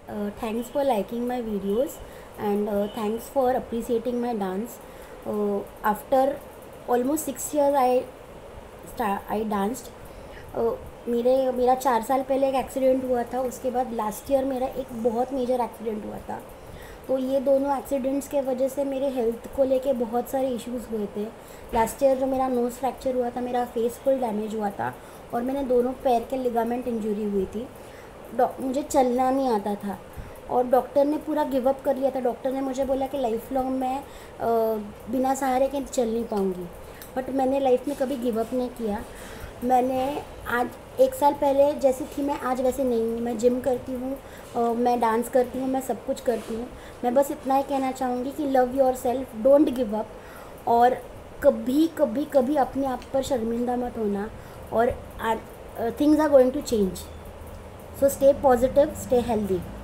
Thanks for liking my videos and thanks for appreciating my dance. After almost 6 years, I danced. मेरा 4 साल पहले एक accident हुआ था. उसके बाद लास्ट ईयर मेरा एक बहुत मेजर एक्सीडेंट हुआ था. तो ये दोनों एक्सीडेंट्स के वजह से मेरे हेल्थ को लेके बहुत सारे इश्यूज़ हुए थे. लास्ट ईयर जो मेरा नोज़ फ्रैक्चर हुआ था, मेरा फेस फुल डैमेज हुआ था और मैंने दोनों पैर के लिगामेंट इंजरी हुई थी. मुझे चलना नहीं आता था और डॉक्टर ने पूरा गिव अप कर लिया था. डॉक्टर ने मुझे बोला कि लाइफ लॉन्ग मैं बिना सहारे के चल नहीं पाऊँगी. बट मैंने लाइफ में कभी गिव अप नहीं किया. मैंने आज 1 साल पहले जैसी थी मैं आज वैसे नहीं हूँ. मैं जिम करती हूँ, मैं डांस करती हूँ, मैं सब कुछ करती हूँ. मैं बस इतना ही कहना चाहूँगी कि love yourself, don't give up. और कभी कभी कभी अपने आप पर शर्मिंदा मत होना. और things are going to change. So stay positive, stay healthy.